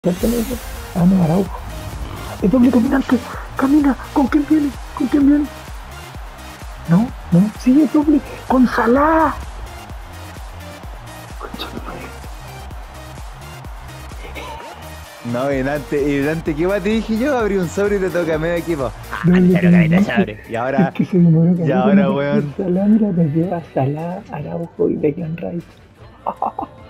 Pertenece. Ah, no, Araujo. Es doble caminante. Camina. ¿Con quién viene? ¿Con quién viene? No, no. Sí, es doble. Con Salah. Concha tu madre. No, y delante, ¿qué más te dije yo? Abrí un sobre y te toca medio equipo. Ah, Doble pero que te caminante. sobre. Y Es ahora, que se demoró y caleta en ahora, aparecer weón. Salah. Mira, te lleva Salah, Araujo y Declan Rice.